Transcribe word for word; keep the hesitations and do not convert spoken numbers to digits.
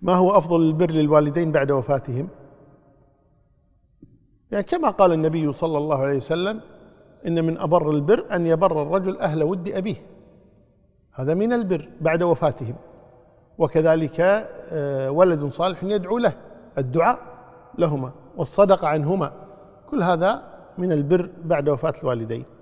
ما هو أفضل البر للوالدين بعد وفاتهم؟ يعني كما قال النبي صلى الله عليه وسلم: إن من أبر البر أن يبر الرجل أهل ود أبيه، هذا من البر بعد وفاتهم. وكذلك ولد صالح يدعو له، الدعاء لهما والصدقة عنهما، كل هذا من البر بعد وفاة الوالدين.